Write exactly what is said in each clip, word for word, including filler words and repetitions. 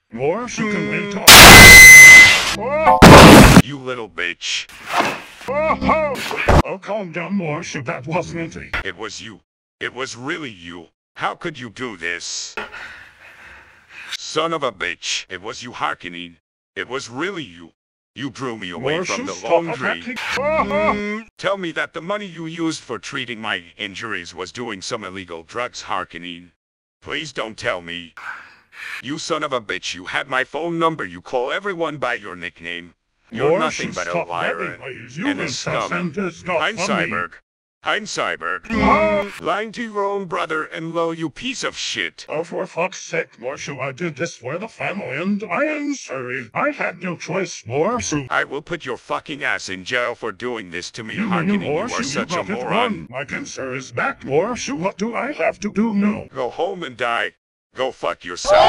Morse, you can win talk. You little bitch. Oh, calm down, Morse, that wasn't me. It was you. It was really you. How could you do this? Son of a bitch. It was you hearkening. It was really you. You drew me away Morse, from the stop laundry. attacking. Mm, tell me that the money you used for treating my injuries was doing some illegal drugs, hearkening. Please don't tell me. You son of a bitch, you had my phone number. You call everyone by your nickname. You're Morse, nothing but a stop liar anyways. You and a insult scum. and it's not Hein funny. Cyberg. Hein Cyberg. Lying to your own brother and lo, you piece of shit. Oh, for fuck's sake, Morse, I did this for the family and I am sorry. I had no choice, Morse. I will put your fucking ass in jail for doing this to me, You mean hearkening. You Morse, are you such a got it moron. wrong. My cancer is back, Morse. What do I have to do now? Go home and die. Go fuck yourself.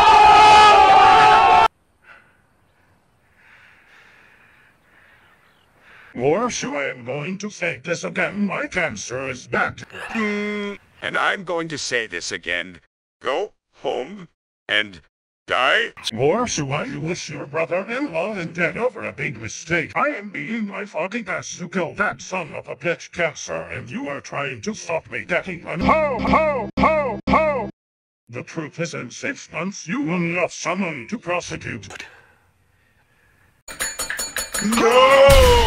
Morse, I am going to say this again. My cancer is back. Mm, and I'm going to say this again. Go home and die. Morse, I wish your brother-in-law is dead over a big mistake. I am being my fucking best to kill that son of a bitch cancer, and you are trying to stop me getting one. Ho, ho, ho, ho! The truth is, in six months, you will have someone to prosecute. No!